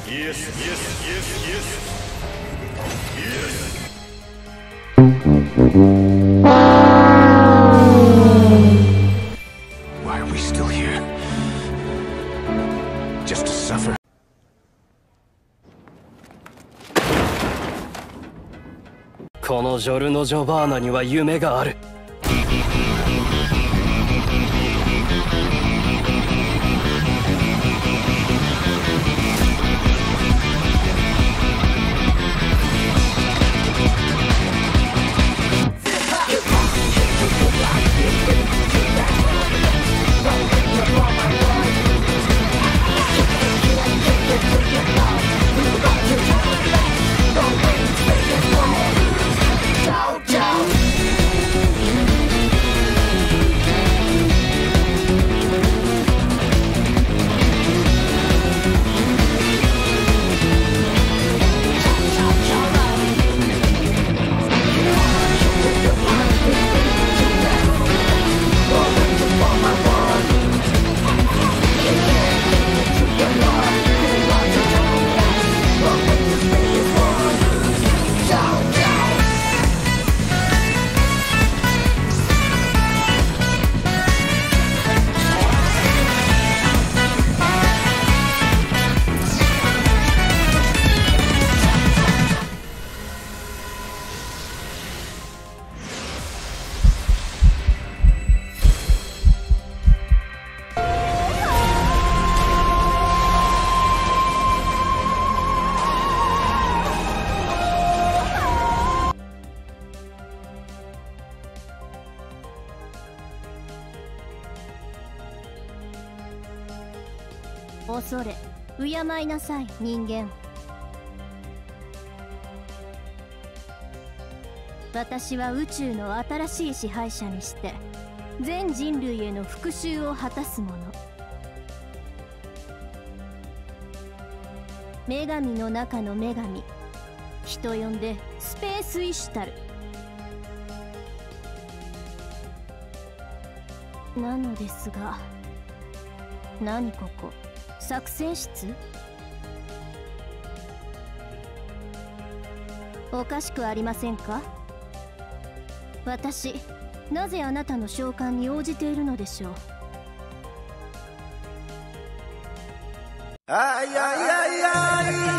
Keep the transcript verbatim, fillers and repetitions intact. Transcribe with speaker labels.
Speaker 1: Yes, yes, yes, yes. Yes. Why are we still here? Just to suffer.
Speaker 2: このジョルノ・ジョバーナには夢がある。
Speaker 3: 恐れ敬いなさい人間。私は宇宙の新しい支配者にして全人類への復讐を果たす者。女神の中の女神、人呼んでスペースイシュタル。なのですが、何ここ作戦室？おかしくありませんか？私、なぜあなたの召喚に応じているのでしょう。
Speaker 1: あいやいやいやいや